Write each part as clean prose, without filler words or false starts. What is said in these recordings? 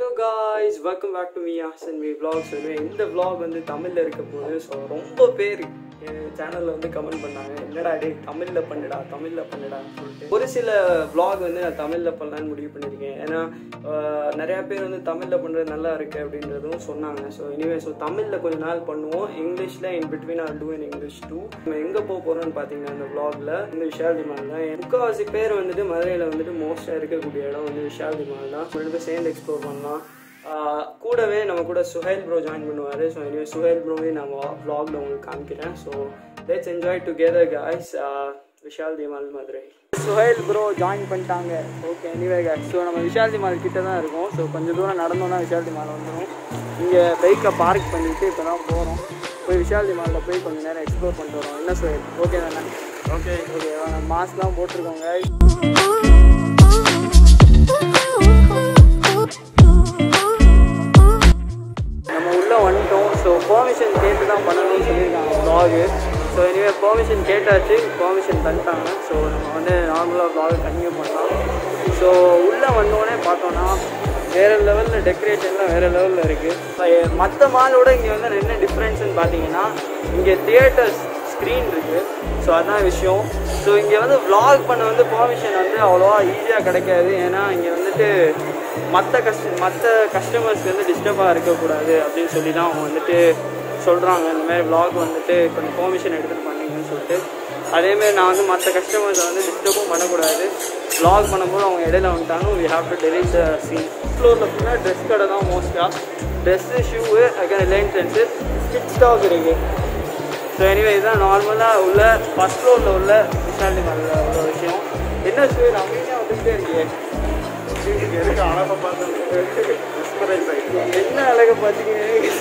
Hello guys, welcome back to me Ahsan V vlogs. இந்த vlog வந்து தமிழ்ல இருக்க போகுது. ஸோ ரொம்ப பேர் சேனல்ல வந்து கமெண்ட் பண்ணாங்க, என்னடா டே தமிழ்ல பண்ணுடா சொல்லிட்டு. ஒரு சில vlog வந்து நான் தமிழ்ல பண்ணலான்னு முடிவு பண்ணியிருக்கேன். ஏன்னா நிறைய பேர் வந்து தமிழ்ல பண்றது நல்லா இருக்கு அப்படின்றதும் சொன்னாங்க. ஸோ தமிழ்ல கொஞ்ச நாள் பண்ணுவோம், இங்கிலீஷ்ல in between or two in English too. நம்ம எங்க போறோம்னு பாத்தீங்கன்னா இந்த vlogல இந்த விஷால் டிமால் தான். முக்கால்வாசி பேர் வந்துட்டு மதுரையில வந்துட்டு மோஸ்டா இருக்கக்கூடிய இடம் வந்து விஷால் டிமால் தான். ரெண்டு சேர்ந்து எக்ஸ்ப்ளோர் பண்ணலாம். கூடவே நம்ம கூட சுஹைல் ப்ரோ ஜாயின் பண்ணுவார். ஸோ இனிமேல் சுஹைல் ப்ரோவே நான் vlogல உங்களுக்கு காமிக்கிறேன். So let's enjoy together guys. Vishaal de mall Madurai. Suhail bro join பண்ணிட்டாங்க. ஓகே எனிவே guys, ஸோ நம்ம விஷால் டிமால் கிட்ட தான் இருக்கோம். ஸோ கொஞ்சம் தூரம் நடந்தோம்னா விஷால் டிமால் வந்துடும். இங்கே பைக்கை பார்க் பண்ணிவிட்டு இப்போ தான் போகிறோம். போய் விஷால் டிமாலில் போய் கொஞ்சம் நேரம் எக்ஸ்ப்ளோர் பண்ணிட்டு வரோம். என்ன சுஹைல், ஓகே தானே? ஓகே மாஸ்க்லாம் போட்டிருக்கோங்க. வந்துட்டோம். ஸோ பெர்மிஷன் கேட்டு தான் பண்ணணும்னு சொல்லியிருக்காங்க vlog. ஸோ இனிமே பெர்மிஷன் கேட்டாச்சு, பெர்மிஷன் தந்துட்டாங்க. ஸோ நம்ம வந்து நார்மலாக vlog கண்டினியூ பண்ணலாம். ஸோ உள்ளே வந்தோடனே பார்த்தோன்னா வேறு லெவலில் டெக்கரேஷன்லாம் வேறு லெவலில் இருக்குது. மற்ற மாலோட இங்கே வந்து என்ன டிஃப்ரென்ஸ்ன்னு பார்த்தீங்கன்னா இங்கே தியேட்டர்ஸ் ஸ்க்ரீன் இருக்குது. ஸோ அதுதான் விஷயம். ஸோ இங்கே வந்து vlog பண்ண வந்து பெர்மிஷன் வந்து அவ்வளோவா ஈஸியாக கிடைக்காது. ஏன்னா இங்கே வந்துட்டு மற்ற கஸ்டமர்ஸ்க்கு வந்து டிஸ்டர்பாக இருக்கக்கூடாது அப்படின்னு சொல்லி தான் அவங்க வந்துட்டு சொல்கிறாங்க. இந்தமாதிரி vlog வந்துட்டு கொஞ்சம் பெர்மிஷன் எடுத்துகிட்டு பண்ணிங்கன்னு சொல்லிட்டு. அதேமாதிரி நான் வந்து மற்ற கஸ்டமர்ஸை வந்து டிஸ்டர்பும் பண்ணக்கூடாது. vlog பண்ணும்போது அவங்க இடையில வந்துட்டாங்க. we have to delete the scene. ஃப்ளோரில் ஃபுல்லாக ட்ரெஸ் கடை தான் மோஸ்ட்டாக. ட்ரெஸ்ஸு, ஷூவு, அதுக்கான ரிலையன்ஸு, கிட் ஸ்டாக் இருக்குது. ஸோ எனிவே இதுதான் நார்மலாக உள்ள ஃபஸ்ட் ஃப்ளோரில் உள்ள விஷால் டிமாலில் உள்ள விஷயம். என்ன ஷூ அமைதியாக வந்துகிட்டே இருக்கே, என்ன அழகை பார்த்தீங்க?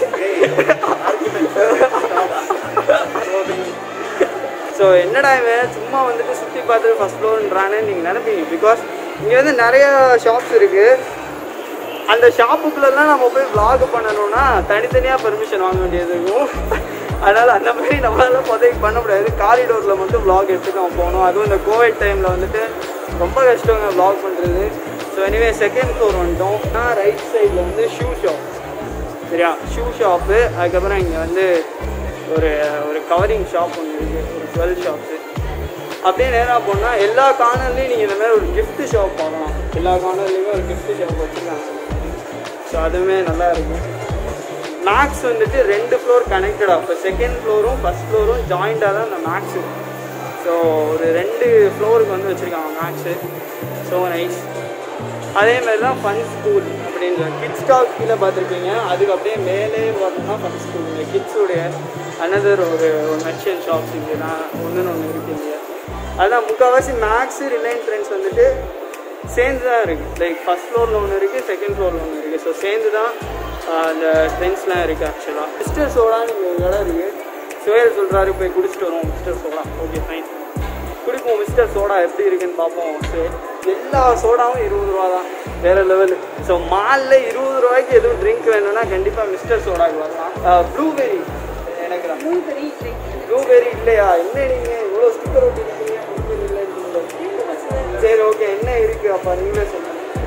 ஸோ என்னடா இவன் சும்மா வந்துட்டு சுற்றி பார்த்துட்டு ஃபஸ்ட் ஃப்ளோர்ன்றானே நீங்கள் நினைப்பீங்க. பிகாஸ் இங்கே வந்து நிறைய ஷாப்ஸ் இருக்குது. அந்த ஷாப்புக்குள்ளெல்லாம் நம்ம போய் vlog பண்ணணும்னா தனித்தனியாக பெர்மிஷன் வாங்க வேண்டியது இருக்கும். அதனால் அந்த மாதிரி நம்மளால உதவி பண்ண முடியாது. காரிடோரில் மட்டும் vlog எடுத்துட்டு நம்ம போகணும். அதுவும் இந்த கோவிட் டைமில் வந்துட்டு ரொம்ப கஷ்டங்க vlog பண்ணுறது. ஸோ எனிவே செகண்ட் ஃப்ளோர் வந்துட்டோம். ரைட் சைடில் வந்து ஷூ ஷாப், சரியா? Shoe shop. அதுக்கப்புறம் இங்கே வந்து ஒரு கவரிங் ஷாப் ஒன்று இருக்குது, ஒரு ஜுவல் ஷாப்ஸு. அப்படியே நேராக போனால் எல்லா கார்னர்லேயும் நீங்கள் இந்த மாதிரி ஒரு கிஃப்ட் ஷாப் பார்க்கலாம். எல்லா கார்னர்லேயுமே ஒரு கிஃப்ட் ஷாப் வச்சுருக்காங்க. ஸோ அதுவுமே நல்லா இருக்கும். மேக்ஸ் வந்துட்டு 2 ஃப்ளோர் கனெக்டடாக, இப்போ செகண்ட் ஃப்ளோரும் ஃபஸ்ட் ஃப்ளோரும் ஜாயிண்டாக தான் அந்த மேக்ஸு. ஸோ ஒரு 2 ஃப்ளோருக்கு வந்து வச்சுருக்காங்க மேக்ஸு. So nice. அதேமாதிரி தான் ஃபன் ஸ்கூல் அப்படின்ற கிட்ஸ் ஸ்டாக் கீழே பார்த்துருப்பீங்க. அதுக்கு அப்படியே மேலே வரணும்னா ஃபன் ஸ்கூல். இந்த கிட்ஸுடைய அனதர் ஒரு மெர்ச்சன்ட் ஷாப்ஸ் இங்கே தான் ஒன்று இருக்குங்க. அதுதான் முக்கால்வாசி மேக்ஸு, ரிலையன்ஸ் ட்ரெண்ட்ஸ் வந்துட்டு சேர்ந்து தான் இருக்குது. லைக் ஃபஸ்ட் ஃப்ளோரில் ஒன்று இருக்குது, செகண்ட் ஃப்ளோரில் ஒன்று இருக்குது. ஸோ சேர்ந்து தான் அந்த ட்ரெண்ட்ஸ்லாம் இருக்குது. ஆக்சுவலாக மிஸ்டர் சோடான்னு இங்கே ஒரு இடம் இருக்குது. சுயல் சொல்கிறாரு போய் குடிச்சிட்டு வருவோம் மிஸ்டர் சோடா. ஓகே ஃபைன், குடிப்போம். மிஸ்டர் சோடா எப்படி இருக்குன்னு பார்ப்போம். சரி, எல்லா சோடாவும் 20 ரூபா தான், வேறு லெவலு. ஸோ மாலில் 20 ரூபாய்க்கு எதுவும் ட்ரிங்க் வேணும்னா கண்டிப்பாக மிஸ்டர் சோடாக்கு வரலாம். ப்ளூபெரி எனக்கு ப்ளூபெரி இல்லையா? என்ன நீங்கள் இவ்வளோ ஸ்டிக்கர் ஓட்டிருக்கீங்க, ப்ளூபெரி இல்லைன்னு? சரி ஓகே, என்ன இருக்குது அப்போ நீங்களே சொல்லுங்கள்.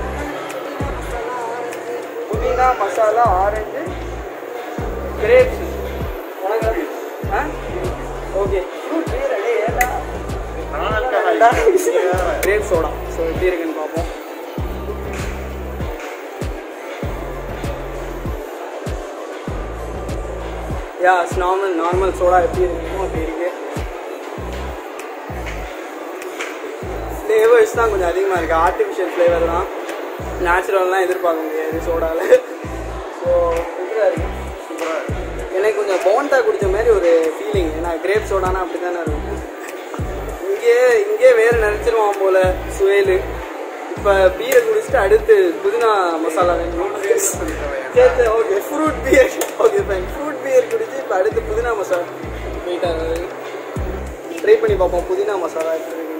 புதினா, masala, orange, grapes. Okay fruit beer ஏடா கிரேப் சோடா. ஸோ எப்படி இருக்குன்னு பார்ப்போம். யா நார்மல் சோடா எப்படி இருக்குமோ அப்படி இருக்கு. ஃப்ளேவர்ஸ் தான் கொஞ்சம் அதிகமாக இருக்குது. ஆர்டிஃபிஷியல் ஃப்ளேவர் தான், நேச்சுரல்லாம் எதிர்பார்க்க முடியாது சோடாவில். ஸோ இப்படிதான் இருக்குது. எனக்கு கொஞ்சம் போண்டா குடித்த மாதிரி ஒரு ஃபீலிங். ஏன்னா கிரேப் சோடானா அப்படி தானே இருக்கும். இங்கே வேறு நினச்சிருவான் போல் சுவேலு. இப்போ பீரை குடிச்சிட்டு அடுத்து புதினா மசாலா வேணும். சரி okay, fruit beer. Okay fine, fruit beer குடிச்சு இப்போ அடுத்து புதினா மசாலா போயிட்டாங்க. ட்ரை பண்ணி பார்ப்போம் புதினா மசாலா எப்படி இருக்கு.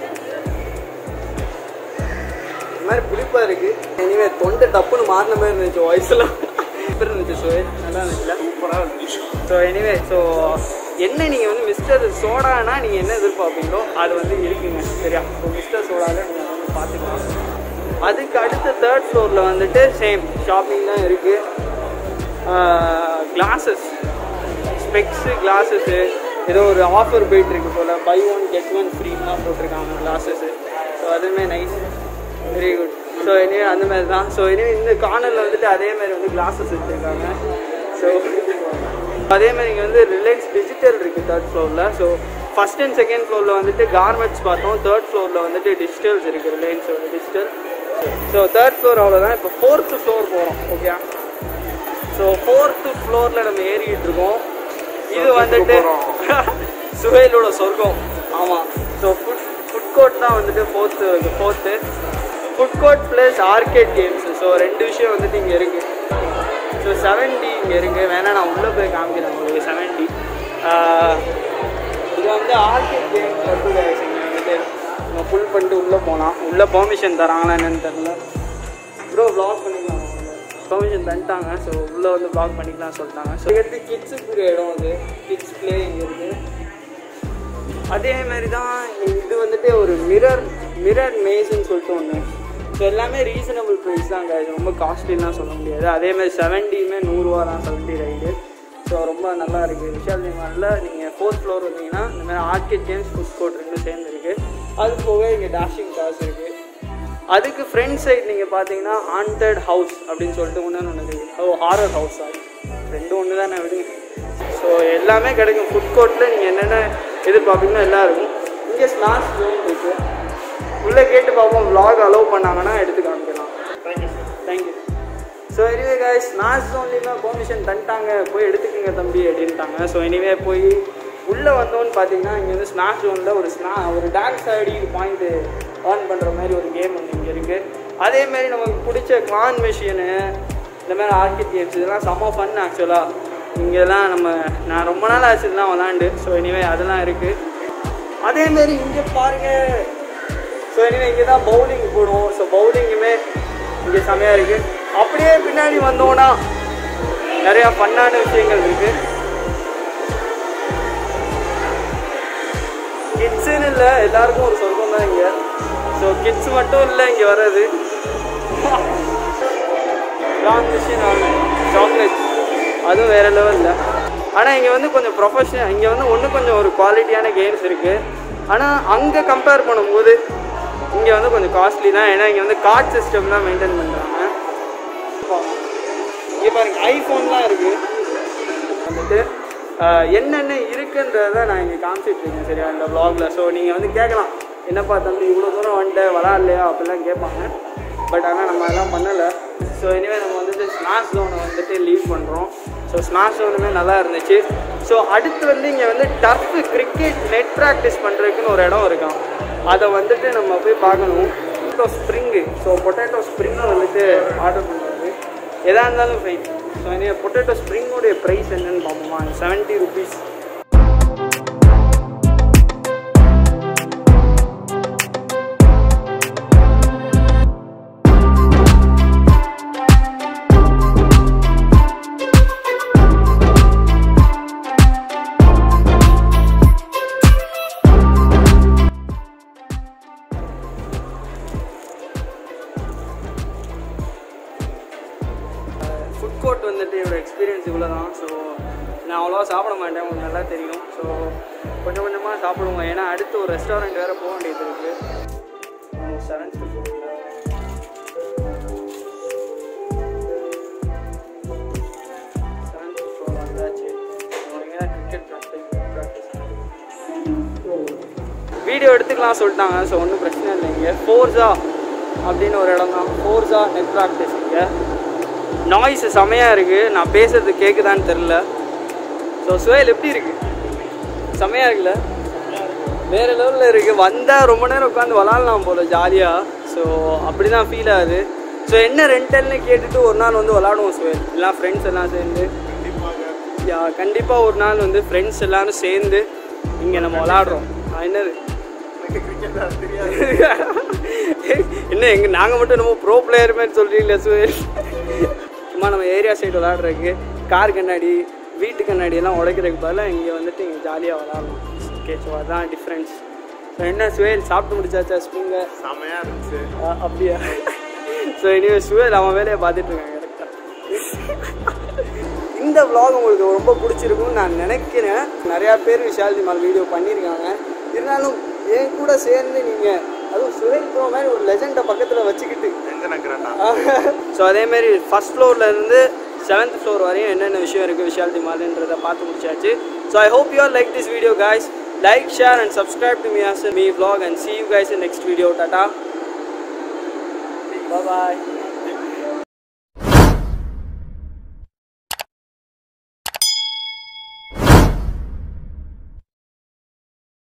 இந்த மாதிரி புளிப்பாக இருக்குது. இனிமேல் தொண்டை டப்புன்னு மாறின மாதிரி இருந்துச்சு, வாய்ஸ்லாம் எப்படி இருந்துச்சு சுவேல்? நல்லா இருந்துச்சுல? சூப்பராக இருந்துச்சு. ஸோ எனிவே ஸோ என்ன நீங்கள் வந்து மிஸ்டர் சோடானா நீங்கள் என்ன எதிர்பார்ப்பீங்களோ அது வந்து இருக்குங்க, சரியா? ஸோ மிஸ்டர் சோடாவில் நீங்கள் வந்து பார்த்துக்கலாம். அதுக்கு அடுத்த தேர்ட் ஃப்ளோரில் வந்துட்டு சேம் ஷாப்பிங் தான் இருக்குது. கிளாஸஸ், ஸ்பெக்ஸு, கிளாஸஸ்ஸு ஏதோ ஒரு ஆஃபர் போயிட்டுருக்கு போல், பை 1 get 1 ஃப்ரீலாம் போட்டிருக்காங்க கிளாஸஸ்ஸு. ஸோ அதுவுமே நைஸ், வெரி குட். ஸோ இனிமே அந்த மாதிரி தான். ஸோ இனிமே இந்த கார்னரில் வந்துட்டு அதேமாதிரி வந்து கிளாஸஸ் வச்சுருக்காங்க. ஸோ அதேமாதிரி இங்கே வந்து ரிலையன்ஸ் டிஜிட்டல் இருக்குது தேர்ட் ஃப்ளோரில். ஸோ ஃபஸ்ட் அண்ட் செகண்ட் ஃப்ளோரில் வந்துட்டு கார்மெண்ட்ஸ் பார்த்தோம். தேர்ட் ஃப்ளோரில் வந்துட்டு டிஜிட்டல்ஸ் இருக்குது, ரிலையன்ஸோட டிஜிட்டல். ஸோ தேர்ட் ஃப்ளோர் அவ்வளோதான். இப்போ 4th ஃப்ளோர் போகிறோம். ஓகே, ஸோ 4th ஃப்ளோரில் நம்ம ஏறிக்கிட்டு இருக்கோம். இது வந்துட்டு சுஹைலோட சொர்க்கம். ஆமாம். ஸோ ஃபுட் கோர்ட் தான் வந்துட்டு fourth food court plus arcade games. So 2 விஷயம் வந்துட்டு இங்கே இருக்குது. ஸோ 7D இங்கே இருக்குது. வேணா நான் உள்ளே போய் காமிக்கிறேன் உங்களுக்கு. 7D இது வந்து ஆர்கேட் கேம்ஸ் வந்து இங்கே வந்துட்டு நம்ம ஃபுல் பண்ணிட்டு உள்ளே போகலாம். உள்ளே பெர்மிஷன் தராங்களா என்னன்னு தெரியல. ப்ரோ வ்ளாக் பண்ணிக்கலாம், பெர்மிஷன் தந்துட்டாங்க. ஸோ உள்ளே வந்து வ்ளாக் பண்ணிக்கலாம் சொல்லிட்டாங்க. ஸோ எடுத்து கிட்ஸுக்கு இடம் வந்து கிட்ஸ் ப்ளே இங்கே இருக்குது. அதேமாதிரி தான் இது வந்துட்டு ஒரு மிரர் மேஸ்ன்னு சொல்லிட்டு ஒன்று. ஸோ எல்லாமே ரீசனபிள் ப்ரைஸ் தான், ரொம்ப காஸ்ட்லிலாம் சொல்ல முடியாது. அதேமாதிரி 7Dயுமே 100 ரூபா தான் 7D ரைடு. ஸோ ரொம்ப நல்லா இருக்குது. விஷால் சினிமாவில் நீங்கள் 4th ஃப்ளோர் வந்தீங்கன்னா இந்த மாதிரி ஆர்கேட் கேம்ஸ், ஃபுட் கோர்ட் 2 சேர்ந்து இருக்குது. அது போக இங்கே டேஷிங் கார்ஸ் இருக்குது. அதுக்கு ஃப்ரண்ட் சைட் நீங்கள் பார்த்தீங்கன்னா ஹாண்டட் ஹவுஸ் அப்படின்னு சொல்லிட்டு ஒன்று இருக்குது. ஹாரர் ஹவுஸ், சாரி, 2 ஒன்று தான் நான் விடுங்க. ஸோ எல்லாமே கிடைக்கும். ஃபுட் கோர்ட்டில் நீங்கள் என்னென்ன எதிர்பார்ப்பீங்கன்னா எல்லாம் இருக்கும். இங்கே ஸ்நாக்ஸ் ஜோன் இருக்குது. உள்ளே கேட்டு பார்ப்போம், vlog அலோவ் பண்ணாங்கன்னா எடுத்து காமிக்கலாம். Thank you. So anyway guys, snacks ஜோன்லேயுமே பெர்மிஷன் தந்துட்டாங்க, போய் எடுத்துக்கோங்க தம்பி அப்படின்ட்டாங்க. ஸோ எனிவே போய் உள்ளே வந்தோன்னு பார்த்தீங்கன்னா இங்கே வந்து ஸ்நாக்ஸ் ஜோனில் ஒரு டான்ஸ் ஆடி பாயிண்ட்டு ஆன் பண்ணுற மாதிரி ஒரு கேம் ஒன்று இங்கே இருக்குது. அதேமாரி நமக்கு பிடிச்ச கிளான் மெஷினு, இந்த மாதிரி ஆர்கேட் கேம்ஸ், இதெல்லாம் செம்ம ஃபன் ஆக்சுவலாக. இங்கெல்லாம் நான் ரொம்ப நாள் ஆச்சு இதெல்லாம் விளாண்டு. ஸோ எனிவே அதெல்லாம் இருக்குது. அதேமாரி இங்கே பாருங்கள். ஸோ எனிவே இங்கே தான் பவுலிங் போடுவோம். ஸோ பவுலிங்குமே இங்கே செமையாக இருக்குது. அப்படியே பின்னாடி வந்தோன்னா நிறையா ஃபன்னான விஷயங்கள் இருக்குது. கிட்ஸுன்னு இல்லை, எல்லாருக்கும் ஒரு சொர்க்கம் தான் இங்கே. ஸோ கிட்ஸ் மட்டும் இல்லை இங்கே வர்றது. சாக்லேட்ஸ் அதுவும் வேறு லெவலில். ஆனால் இங்கே வந்து கொஞ்சம் ப்ரொஃபஷனல், இங்கே வந்து கொஞ்சம் ஒரு குவாலிட்டியான கேம்ஸ் இருக்குது. ஆனால் அங்கே கம்பேர் பண்ணும்போது இங்கே வந்து கொஞ்சம் காஸ்ட்லி தான். ஏன்னா இங்கே வந்து கார்ட் சிஸ்டம் தான் மெயின்டைன் பண்ணுறாங்க. இங்கே பாருங்கள், ஐஃபோன்லாம் இருக்குது. வந்துட்டு என்னென்ன இருக்குன்றதை நான் இங்கே காமிச்சிட்ருக்கேன் சரியா இந்த வ்ளாகில். ஸோ நீங்கள் வந்து கேட்கலாம், என்னப்பா தம்பி இவ்வளோ தூரம் வந்துட்டு விளாட்லையா அப்படிலாம் கேட்பாங்க. பட் ஆனால் நம்ம அதெல்லாம் பண்ணலை. ஸோ எனிவே நம்ம வந்துட்டு ஸ்மாஷ் ஜோனை வந்துட்டு லீவ் பண்ணுறோம். ஸோ ஸ்மாஷ் ஜோனுமே நல்லா இருந்துச்சு. ஸோ அடுத்து வந்து இங்கே வந்து டர்ஃபு கிரிக்கெட் நெட் ப்ராக்டிஸ் பண்ணுறதுக்குன்னு ஒரு இடம் இருக்கான். அதை வந்துட்டு நம்ம போய் பார்க்கணும். பொட்டேட்டோ ஸ்ப்ரிங்கு, ஸோ பொட்டேட்டோ ஸ்ப்ரிங்கை வந்துட்டு ஆர்டர் பண்ணுறது எதாக இருந்தாலும் ஃபைன். ஸோ இனி பொட்டேட்டோ ஸ்ப்ரிங்கோடைய ப்ரைஸ் என்னென்னு பார்ப்போமா? 70 rupees. ஃபுட் கோர்ட் வந்துட்டு என்னோடய எக்ஸ்பீரியன்ஸ் இவ்வளோ தான். ஸோ நான் அவ்வளோவா சாப்பிட மாட்டேன், உங்களுக்கு நல்லா தெரியும். ஸோ கொஞ்சம் கொஞ்சமாக சாப்பிடுவோம். ஏன்னா அடுத்து ஒரு ரெஸ்டாரண்ட் வேறு போக வேண்டியது இருக்குது. 7th ஃப்ளோர் வந்தாச்சு. கிரிக்கெட் ப்ராக்டிஸ் வீடியோ எடுத்துக்கலாம் சொல்லிட்டாங்க. ஸோ ஒன்றும் பிரச்சனை இல்லை. இங்கே ஃபோர்ஸா அப்படின்னு ஒரு இடம் தான், ஃபோர்ஸா நெட் ப்ராக்டிஸ். இங்கே நாய்ஸ் செமையாக இருக்குது. நான் பேசுறது கேட்குதான்னு தெரில. ஸோ சுஹைல் எப்படி இருக்குது? செமையாக இருக்குல்ல, வேறு லெவலில் இருக்குது. வந்தால் ரொம்ப நேரம் உட்காந்து விளாட்லாம் போல் ஜாலியாக. ஸோ அப்படி தான் ஃபீல் ஆகுது. ஸோ என்ன ரெண்டல்னு கேட்டுட்டு ஒரு நாள் வந்து விளாடுவோம் சுஹைல், எல்லாம் ஃப்ரெண்ட்ஸ் எல்லாம் சேர்ந்து. கண்டிப்பாக ஒரு நாள் வந்து ஃப்ரெண்ட்ஸ் எல்லோரும் சேர்ந்து இங்கே நம்ம விளாடுறோம். என்னது என்ன நாங்கள் மட்டும் நம்ம ப்ரோ பிளேயர் மாதிரி சொல்கிறீங்களே சுஹைல்? சும்மா நம்ம ஏரியா சைடு விளாட்றதுக்கு கார் கண்ணாடி, வீட்டு கண்ணாடி எல்லாம் உடைக்கிறதுக்கு பதிலாக இங்கே வந்துட்டு இங்கே ஜாலியாக விளாட்லாம். ஓகே, ஸோ அதுதான் டிஃப்ரென்ஸ். ஸோ என்ன சுஹைல், சாப்பிட்டு முடிச்சாச்சா? ஸ்ப்ரிங்க செமையாக இருந்துச்சு. அப்படியா? ஸோ இனிமேல் சுவேல் அவன் வேலையை பார்த்துட்டு இருக்காங்க கரெக்டாக. இந்த vlog உங்களுக்கு ரொம்ப பிடிச்சிருக்கும்னு நான் நினைக்கிறேன். நிறையா பேர் விஷால் மால் வீடியோ பண்ணியிருக்காங்க. இருந்தாலும் என் கூட சேர்ந்து நீங்கள் அதுவும் சுரேஷ் ப்ரோ மாதிரி ஒரு லெஜெண்டை பக்கத்தில் வச்சுக்கிட்டு ஸோ அதேமாரி ஃபஸ்ட் ஃப்ளோர்லேருந்து 7th floor வரையும் என்னென்ன விஷயம் இருக்குது விஷால் மால்ன்றதை பார்த்து முடிச்சாச்சு. So I hope you all like this video guys. Like, share and subscribe to me vlog and see you guys in next video. Tata. Bye bye.